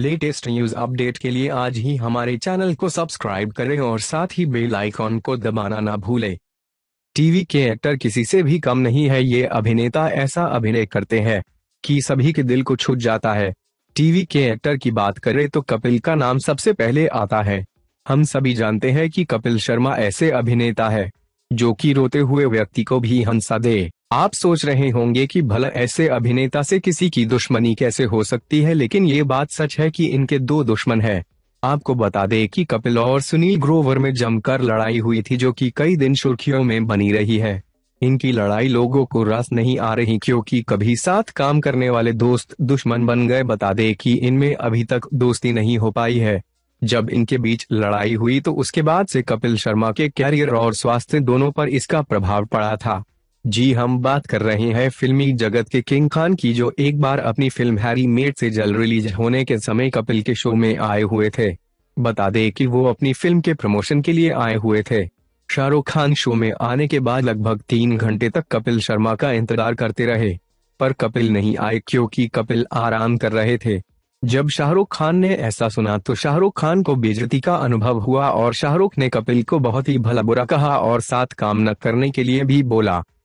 Latest news update के लिए आज ही हमारे चैनल को सब्सक्राइब करें और साथ ही बेल आइकॉन को दबाना ना भूलें। टीवी के एक्टर किसी से भी कम नहीं है, ये अभिनेता ऐसा अभिनय करते हैं कि सभी के दिल को छू जाता है। टीवी के एक्टर की बात करें तो कपिल का नाम सबसे पहले आता है। हम सभी जानते हैं कि कपिल शर्मा ऐसे अभिनेता है जो कि रोते हुए व्यक्ति को भी हंसा दे। आप सोच रहे होंगे कि भला ऐसे अभिनेता से किसी की दुश्मनी कैसे हो सकती है, लेकिन ये बात सच है कि इनके दो दुश्मन हैं। आपको बता दें कि कपिल और सुनील ग्रोवर में जमकर लड़ाई हुई थी, जो कि कई दिन सुर्खियों में बनी रही है। इनकी लड़ाई लोगों को रस नहीं आ रही क्योंकि कभी साथ काम करने वाले दोस्त दुश्मन बन गए। बता दें कि इनमें अभी तक दोस्ती नहीं हो पाई है। जब इनके बीच लड़ाई हुई तो उसके बाद से कपिल शर्मा के कैरियर और स्वास्थ्य दोनों पर इसका प्रभाव पड़ा था। जी, हम बात कर रहे हैं फिल्मी जगत के किंग खान की, जो एक बार अपनी फिल्म हैरी मेट से जल्द रिलीज होने के समय कपिल के शो में आए हुए थे। बता दें कि वो अपनी फिल्म के प्रमोशन के लिए आए हुए थे। शाहरुख खान शो में आने के बाद लगभग 3 घंटे तक कपिल शर्मा का इंतजार करते रहे, पर कपिल नहीं आए क्योंकि कपिल आराम कर रहे थे। जब शाहरुख खान ने ऐसा सुना तो शाहरुख खान को बेइज्जती का अनुभव हुआ और शाहरुख ने कपिल को बहुत ही भला बुरा कहा और साथ काम न करने के लिए भी बोला।